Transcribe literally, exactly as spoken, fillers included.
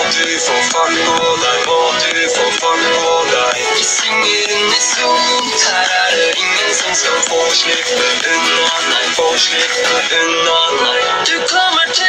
du får fuck på deg, og du får fuck på deg. Vi synger unisont, her er det ingen som skal få slippe unna, nei, få slippe unna, nei. Du kommer til